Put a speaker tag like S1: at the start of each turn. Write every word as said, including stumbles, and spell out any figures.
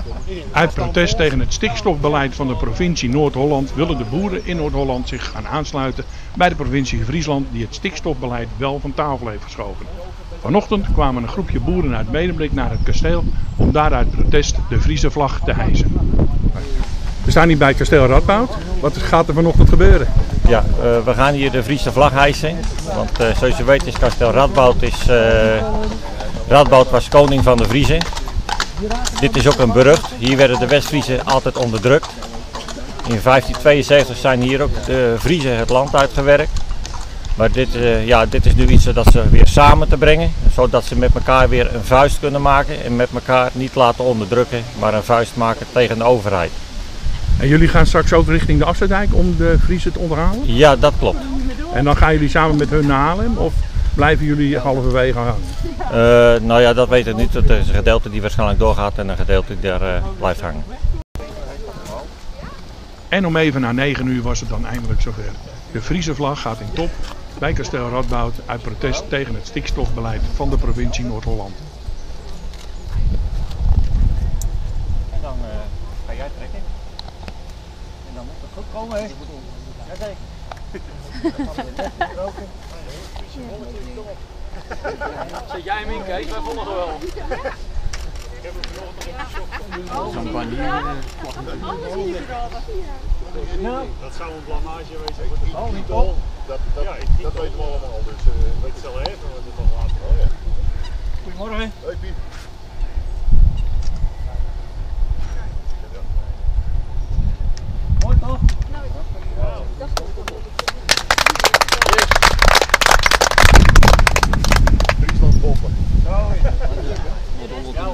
S1: Uit protest tegen het stikstofbeleid van de provincie Noord-Holland willen de boeren in Noord-Holland zich gaan aansluiten bij de provincie Friesland die het stikstofbeleid wel van tafel heeft geschoven. Vanochtend kwamen een groepje boeren uit Medemblik naar het kasteel om daar uit protest de Friese vlag te hijsen. We staan hier bij het kasteel Radboud. Wat gaat er vanochtend gebeuren?
S2: Ja, uh, we gaan hier de Friese vlag hijsen. Want uh, zoals je weet is kasteel Radboud, is, uh, Radboud was koning van de Friezen. Dit is ook een burcht. Hier werden de West-Friezen altijd onderdrukt. In vijftien tweeënzeventig zijn hier ook de Friezen het land uitgewerkt. Maar dit, uh, ja, dit is nu iets dat ze weer samen te brengen. Zodat ze met elkaar weer een vuist kunnen maken. En met elkaar niet laten onderdrukken, maar een vuist maken tegen de overheid.
S1: En jullie gaan straks ook richting de Afsluitdijk om de Friezen te onderhalen?
S2: Ja, dat klopt.
S1: En dan gaan jullie samen met hun naar Haarlem of blijven jullie halverwege hangen?
S2: Uh, nou ja, dat weet ik niet. Het is een gedeelte die waarschijnlijk doorgaat en een gedeelte die daar uh, blijft hangen.
S1: En om even na negen uur was het dan eindelijk zover. De Friese vlag gaat in top bij kasteel Radboud uit protest tegen het stikstofbeleid van de provincie Noord-Holland.
S2: En dan uh, ga jij trekken. En dan moet het goed komen, hè? Jazeker.
S3: Zet jij hem in, Kees? Wij volgen wel. Ik heb hem vanochtend op de
S4: Nou, dat zou een blamage wezen voor de titel. Dat, dat, ja, dat weten we allemaal, dus uh, weet het zelf even, want het nog later wel. Ja.
S3: Goedemorgen.
S4: Hoi Piet.
S3: Mooi toch?
S4: Ja. Friesland bompen.
S3: Zo, ja.